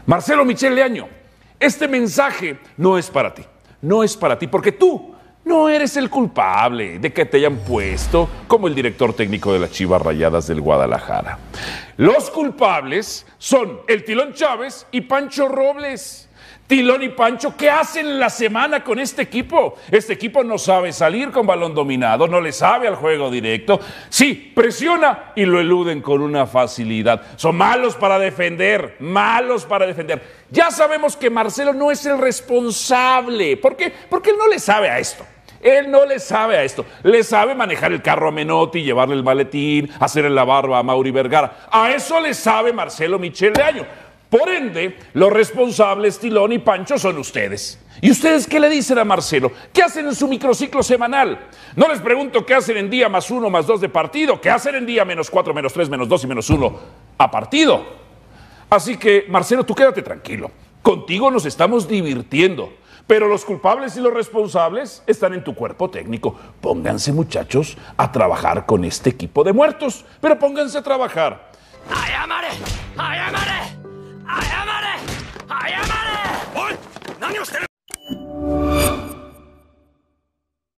Marcelo Michel Leaño, este mensaje no es para ti. No es para ti, porque tú no eres el culpable de que te hayan puesto como el director técnico de las Chivas Rayadas del Guadalajara. Los culpables son el Tilón Chávez y Pancho Robles. Tilón y Pancho, ¿qué hacen la semana con este equipo? Este equipo no sabe salir con balón dominado, no le sabe al juego directo. Sí, presiona y lo eluden con una facilidad. Son malos para defender, malos para defender. Ya sabemos que Marcelo no es el responsable. ¿Por qué? Porque él no le sabe a esto. Él no le sabe a esto. Le sabe manejar el carro a Menotti, llevarle el maletín, hacerle la barba a Mauri Vergara. A eso le sabe Marcelo Michel Leaño. Por ende, los responsables, Tilón y Pancho, son ustedes. ¿Y ustedes qué le dicen a Marcelo? ¿Qué hacen en su microciclo semanal? No les pregunto qué hacen en día +1, +2 de partido. ¿Qué hacen en día -4, -3, -2 y -1 a partido? Así que, Marcelo, tú quédate tranquilo. Contigo nos estamos divirtiendo. Pero los culpables y los responsables están en tu cuerpo técnico. Pónganse, muchachos, a trabajar con este equipo de muertos. Pero pónganse a trabajar. ¡Ay, amaré! ¡Ay, amaré! ¡Ay,